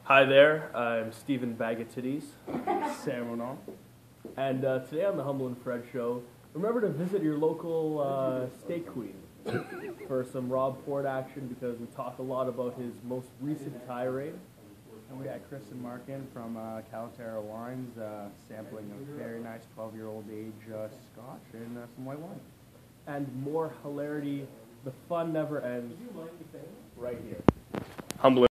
Hi there, I'm Stephen Bagatitties, Sam Renault. and today on the Humble and Fred Show, remember to visit your local Steak Queen for some Rob Ford action because we talk a lot about his most recent tirade. And we got Chris and Mark in from Calaterra Wines, sampling a very nice 12-year-old age scotch and some white wine. And more hilarity, the fun never ends, right here. Humble